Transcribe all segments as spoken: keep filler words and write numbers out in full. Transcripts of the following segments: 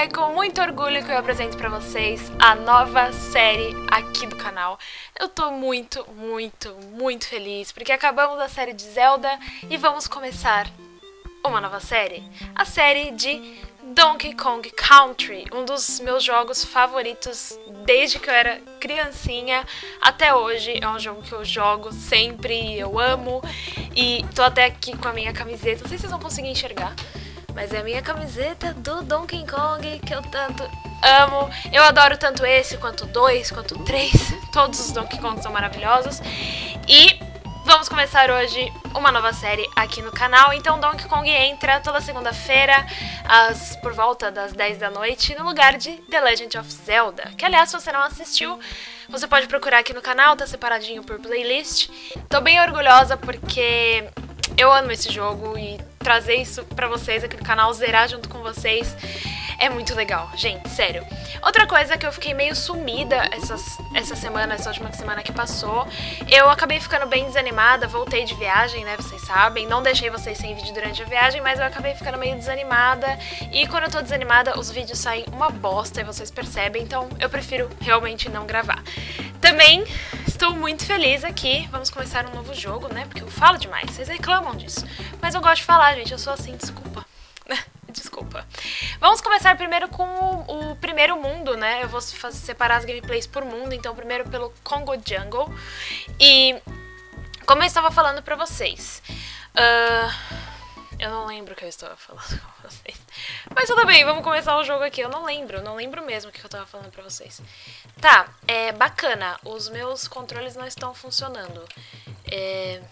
é com muito orgulho que eu apresento pra vocês a nova série aqui do canal. Eu tô muito, muito, muito feliz porque acabamos a série de Zelda e vamos começar uma nova série. A série de Donkey Kong Country, um dos meus jogos favoritos desde que eu era criancinha até hoje. É um jogo que eu jogo sempre, eu amo, e tô até aqui com a minha camiseta, não sei se vocês vão conseguir enxergar, mas é a minha camiseta do Donkey Kong que eu tanto amo. Eu adoro tanto esse, quanto o dois, quanto o três, todos os Donkey Kong são maravilhosos. E vamos começar hoje uma nova série aqui no canal. Então Donkey Kong entra toda segunda-feira, às por volta das dez da noite, no lugar de The Legend of Zelda, que aliás, se você não assistiu, você pode procurar aqui no canal, tá separadinho por playlist. Tô bem orgulhosa porque eu amo esse jogo e trazer isso pra vocês aqui no canal, zerar junto com vocês, é muito legal, gente, sério. Outra coisa que eu fiquei meio sumida essas, essa semana, essa última semana que passou, eu acabei ficando bem desanimada, voltei de viagem, né, vocês sabem, não deixei vocês sem vídeo durante a viagem, mas eu acabei ficando meio desanimada, e quando eu tô desanimada, os vídeos saem uma bosta, e vocês percebem, então eu prefiro realmente não gravar. Também estou muito feliz aqui, vamos começar um novo jogo, né, porque eu falo demais, vocês reclamam disso, mas eu gosto de falar, gente, eu sou assim, desculpa. Desculpa. Vamos começar primeiro com o, o primeiro mundo, né? Eu vou fazer, separar as gameplays por mundo, então primeiro pelo Congo Jungle. E como eu estava falando pra vocês, uh, eu não lembro o que eu estava falando com vocês, mas tudo bem, vamos começar o jogo aqui. Eu não lembro, eu não lembro mesmo o que eu estava falando pra vocês. Tá, é bacana, os meus controles não estão funcionando. É...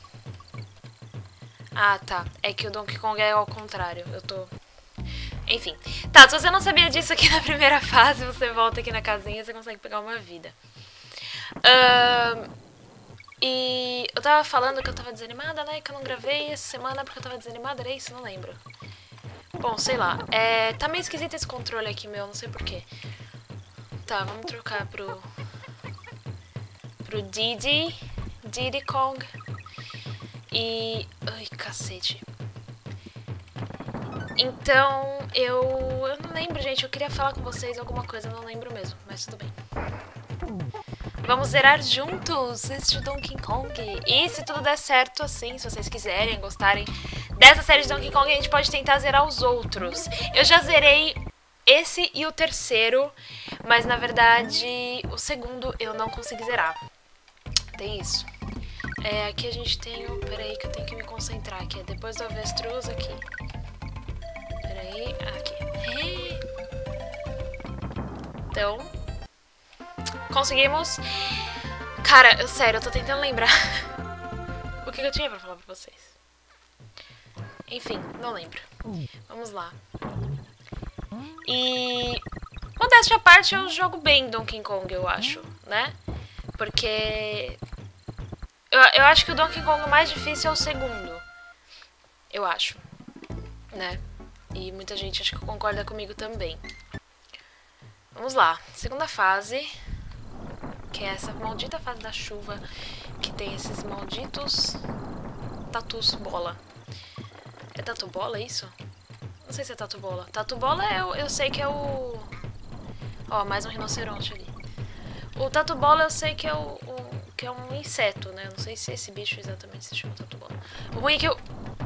Ah, tá. É que o Donkey Kong é ao contrário. Eu tô... Enfim. Tá, se você não sabia disso aqui na primeira fase, você volta aqui na casinha e você consegue pegar uma vida. Uh... E eu tava falando que eu tava desanimada, né? Que eu não gravei essa semana porque eu tava desanimada, era isso? Não lembro. Bom, sei lá. É... Tá meio esquisito esse controle aqui, meu. Não sei porquê. Tá, vamos trocar pro... Pro Diddy. Diddy Kong. E... Ai, cacete. Então, eu... Eu não lembro, gente. Eu queria falar com vocês alguma coisa, eu não lembro mesmo. Mas tudo bem. Vamos zerar juntos este Donkey Kong. E se tudo der certo, assim, se vocês quiserem, gostarem dessa série de Donkey Kong, a gente pode tentar zerar os outros. Eu já zerei esse e o terceiro, mas na verdade, o segundo eu não consegui zerar. Tem isso. É, aqui a gente tem o... Peraí que eu tenho que me concentrar aqui. É depois do avestruz aqui. Peraí, aqui. Então... Conseguimos. Cara, eu, sério, eu tô tentando lembrar o que eu tinha pra falar pra vocês. Enfim, não lembro. Vamos lá. E... Modéstia à parte, eu jogo bem Donkey Kong, eu acho, né? Porque... Eu, eu acho que o Donkey Kong mais difícil é o segundo. Eu acho. Né? E muita gente acho que concorda comigo também. Vamos lá. Segunda fase. Que é essa maldita fase da chuva. Que tem esses malditos tatus bola. É tatu bola isso? Não sei se é tatu bola. Tatu bola eu, eu sei que é o... Ó, mais um rinoceronte ali. O tatu bola eu sei que é o... o que é um inseto, né? Eu não sei se esse bicho exatamente se chama tatu bola. O ruim é que o...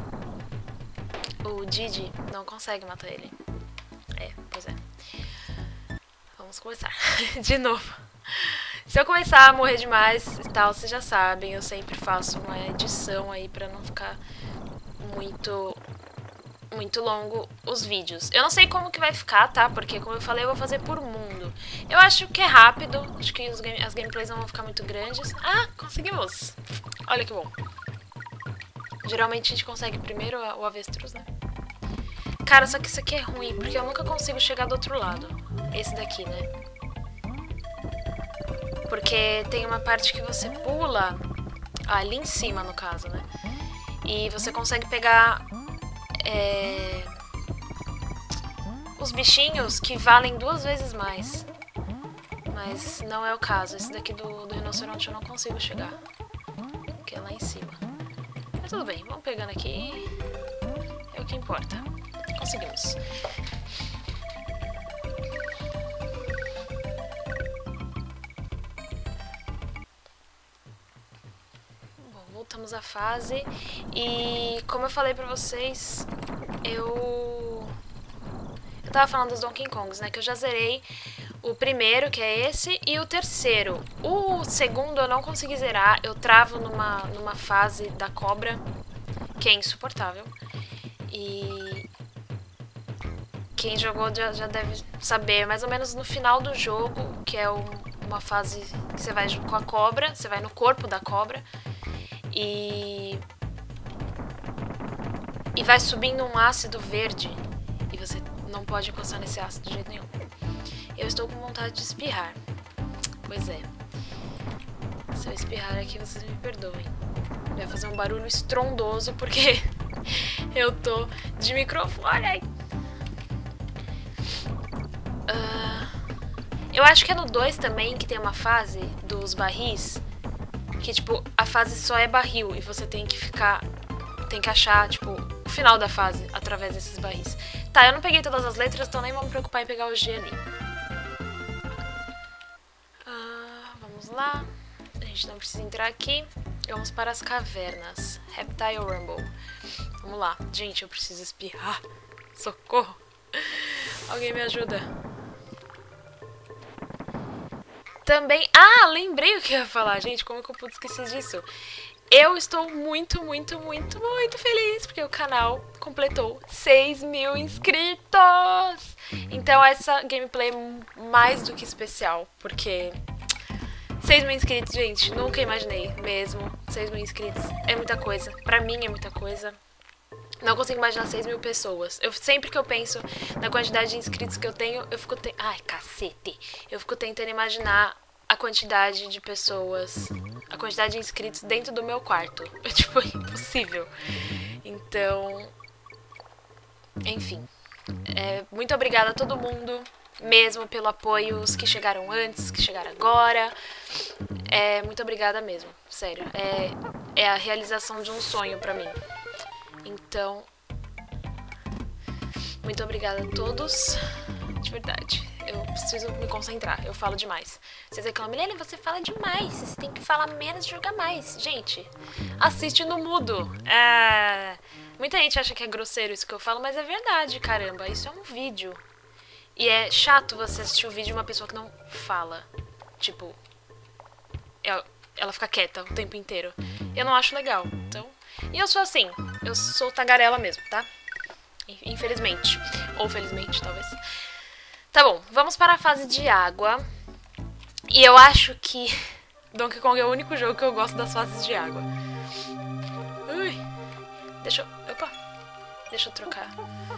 O Diddy não consegue matar ele. É, pois é. Vamos começar. De novo. Se eu começar a morrer demais e tal, vocês já sabem, eu sempre faço uma edição aí pra não ficar muito... muito longo os vídeos. Eu não sei como que vai ficar, tá? Porque, como eu falei, eu vou fazer por mundo. Eu acho que é rápido. Acho que os game, as gameplays não vão ficar muito grandes. Ah, conseguimos! Olha que bom. Geralmente a gente consegue primeiro o avestruz, né? Cara, só que isso aqui é ruim, porque eu nunca consigo chegar do outro lado. Esse daqui, né? Porque tem uma parte que você pula... Ali em cima, no caso, né? E você consegue pegar... É... os bichinhos que valem duas vezes mais. Mas não é o caso. Esse daqui do, do rinoceronte eu não consigo chegar. Que é lá em cima. Mas tudo bem, vamos pegando aqui. É o que importa. Conseguimos. zeramos a fase. E como eu falei pra vocês, eu... Eu tava falando dos Donkey Kongs, né? Que eu já zerei o primeiro, que é esse, e o terceiro. O segundo eu não consegui zerar. Eu travo numa, numa fase da cobra, que é insuportável. E... Quem jogou já, já deve saber, mais ou menos no final do jogo, que é um, uma fase que você vai com a cobra, você vai no corpo da cobra e, e vai subindo um ácido verde e você não pode encostar nesse ácido de jeito nenhum. Eu estou com vontade de espirrar, pois é, se eu espirrar aqui vocês me perdoem, vai fazer um barulho estrondoso porque eu tô de microfone aí. Uh, eu acho que é no dois também que tem uma fase dos barris que, tipo, a fase só é barril e você tem que ficar... Tem que achar, tipo, o final da fase através desses barris. Tá, eu não peguei todas as letras, então nem vou me preocupar em pegar o G ali. Uh, vamos lá. A gente não precisa entrar aqui. Vamos para as cavernas. Reptile Rumble. Vamos lá. Gente, eu preciso espirrar. Socorro. Alguém me ajuda. Também... Ah, lembrei o que eu ia falar, gente. Como que eu pude esquecer disso? Eu estou muito, muito, muito, muito feliz porque o canal completou seis mil inscritos. Então essa gameplay é mais do que especial, porque seis mil inscritos, gente, nunca imaginei mesmo. seis mil inscritos é muita coisa. Pra mim é muita coisa. Não consigo imaginar seis mil pessoas. Eu, sempre que eu penso na quantidade de inscritos que eu tenho, eu fico... Te... Ai, cacete! Eu fico tentando imaginar a quantidade de pessoas, a quantidade de inscritos dentro do meu quarto. É, tipo, impossível. Então... Enfim. É, muito obrigada a todo mundo, mesmo pelo apoio, os que chegaram antes, os que chegaram agora. É, muito obrigada mesmo, sério. É, é a realização de um sonho pra mim. Então, muito obrigada a todos, de verdade, eu preciso me concentrar, eu falo demais. Vocês reclamam, Milene, você fala demais, você tem que falar menos e jogar mais. Gente, assiste no mudo. É... Muita gente acha que é grosseiro isso que eu falo, mas é verdade, caramba, isso é um vídeo. E é chato você assistir o vídeo de uma pessoa que não fala, tipo, ela fica quieta o tempo inteiro. Eu não acho legal, então... E eu sou assim, eu sou tagarela mesmo, tá? Infelizmente. Ou felizmente, talvez. Tá bom, vamos para a fase de água. E eu acho que Donkey Kong é o único jogo que eu gosto das fases de água. Ui. Deixa eu... Opa. Deixa eu trocar.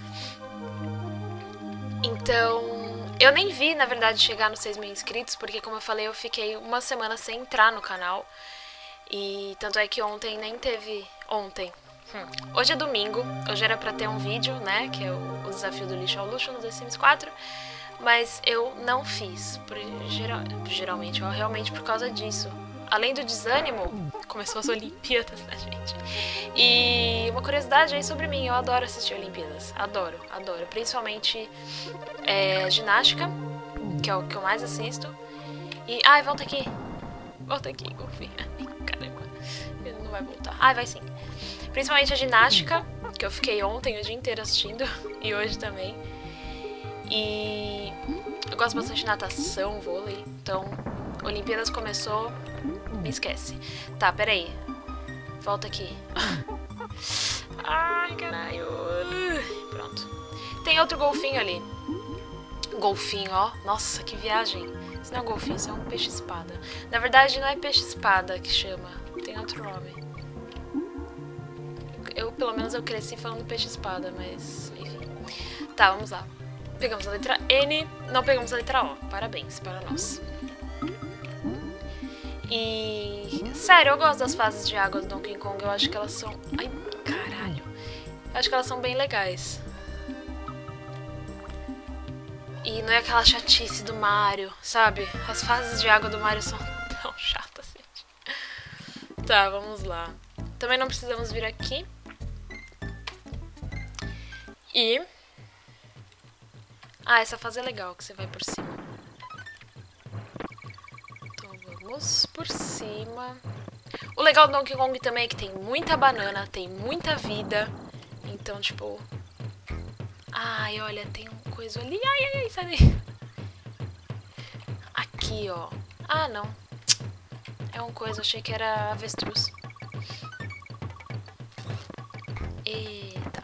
Então... Eu nem vi, na verdade, chegar nos seis mil inscritos, porque, como eu falei, eu fiquei uma semana sem entrar no canal. E tanto é que ontem nem teve... Ontem. Hum. Hoje é domingo. Hoje era pra ter um vídeo, né? Que é o, o desafio do lixo ao luxo no The Sims quatro. Mas eu não fiz. Por, geral, geralmente, ó, realmente por causa disso. Além do desânimo, começou as Olimpíadas, né, gente? E uma curiosidade aí sobre mim. Eu adoro assistir Olimpíadas. Adoro, adoro. Principalmente é, ginástica, que é o que eu mais assisto. E... Ai, volta aqui. Volta aqui, golfinha. Caramba. Ele não vai voltar. Ai, vai sim. Principalmente a ginástica, que eu fiquei ontem o dia inteiro assistindo. E hoje também. E eu gosto bastante de natação, vôlei. Então, Olimpíadas começou, me esquece. Tá, peraí. Volta aqui. Ai, caralho. Pronto. Tem outro golfinho ali. Golfinho, ó. Nossa, que viagem. Isso não é um golfinho, isso é um peixe-espada. Na verdade, não é peixe-espada que chama. Tem outro nome. Eu, pelo menos, eu cresci falando peixe-espada, mas... Enfim. Tá, vamos lá. Pegamos a letra N, não pegamos a letra O. Parabéns para nós. E... Sério, eu gosto das fases de água do Donkey Kong. Eu acho que elas são... Ai, caralho. Eu acho que elas são bem legais. E não é aquela chatice do Mario, sabe? As fases de água do Mario são tão chatas, gente. Tá, vamos lá. Também não precisamos vir aqui. E... Ah, essa fase é legal, que você vai por cima. Então vamos por cima. O legal do Donkey Kong também é que tem muita banana, tem muita vida. Então, tipo... Ai, olha, tem um coisa ali. Ai, ai, ai, sai daí. Aqui, ó. Ah, não. É um coisa, achei que era avestruz. Eita.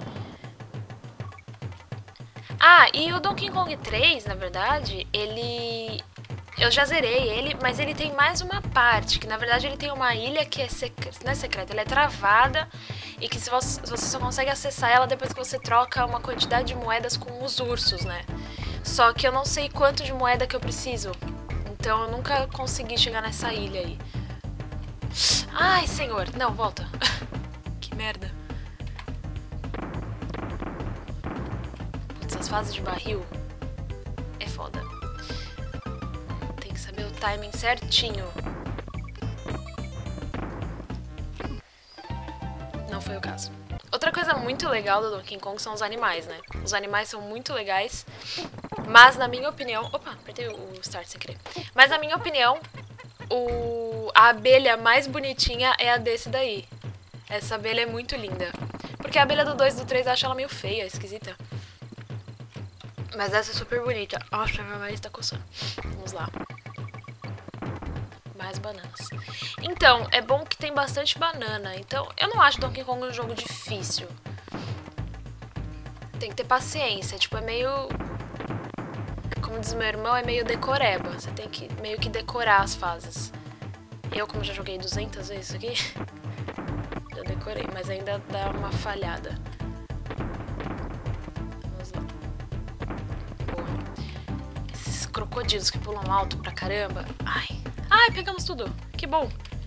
Ah, e o Donkey Kong três, na verdade, ele... Eu já zerei ele, mas ele tem mais uma parte, que na verdade ele tem uma ilha que é secreta, não é secreta, ela é travada e que se você, você só consegue acessar ela depois que você troca uma quantidade de moedas com os ursos, né? Só que eu não sei quanto de moeda que eu preciso, então eu nunca consegui chegar nessa ilha aí. Ai, senhor, não, volta. Que merda. Putz, as fases de barril é foda. Saber o timing certinho. Não foi o caso. Outra coisa muito legal do Donkey Kong são os animais, né? Os animais são muito legais, mas na minha opinião... Opa, apertei o start sem querer. Mas na minha opinião, o... a abelha mais bonitinha é a desse daí. Essa abelha é muito linda. Porque a abelha do dois e do três eu acho ela meio feia, esquisita. Mas essa é super bonita. Nossa, meu nariz tá coçando. Vamos lá. Mais bananas. Então, é bom que tem bastante banana. Então, eu não acho Donkey Kong um jogo difícil. Tem que ter paciência. Tipo, é meio... Como diz meu irmão, é meio decoreba. Você tem que meio que decorar as fases. Eu, como já joguei duzentas vezes isso aqui, já decorei. Mas ainda dá uma falhada. Vamos lá. Boa. Esses crocodilos que pulam alto pra caramba. Ai... Ai, pegamos tudo. Que bom.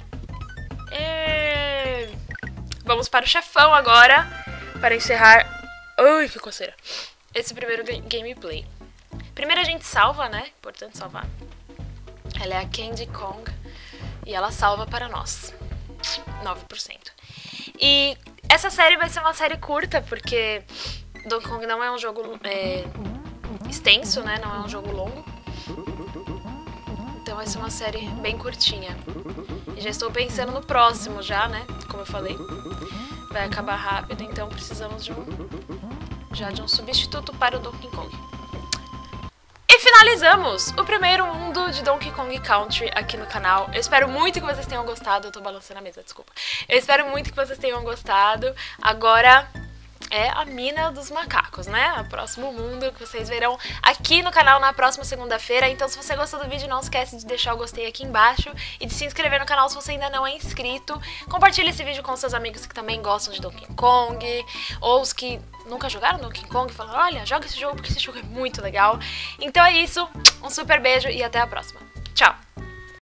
E... Vamos para o chefão agora. Para encerrar... Ai, que coceira. Esse primeiro gameplay. Primeiro a gente salva, né? Importante salvar. Ela é a Candy Kong. E ela salva para nós. nove por cento. E essa série vai ser uma série curta, porque Donkey Kong não é um jogo é, extenso, né? Não é um jogo longo. Então vai ser uma série bem curtinha. E já estou pensando no próximo já, né? Como eu falei. Vai acabar rápido, então precisamos de um, já de um substituto para o Donkey Kong. E finalizamos o primeiro mundo de Donkey Kong Country aqui no canal. Eu espero muito que vocês tenham gostado. Eu tô balançando a mesa, desculpa. Eu espero muito que vocês tenham gostado. Agora... é a mina dos macacos, né? O próximo mundo que vocês verão aqui no canal na próxima segunda-feira. Então, se você gostou do vídeo, não esquece de deixar o gostei aqui embaixo e de se inscrever no canal se você ainda não é inscrito. Compartilhe esse vídeo com seus amigos que também gostam de Donkey Kong, ou os que nunca jogaram Donkey Kong e falam, olha, joga esse jogo porque esse jogo é muito legal. Então é isso, um super beijo e até a próxima. Tchau!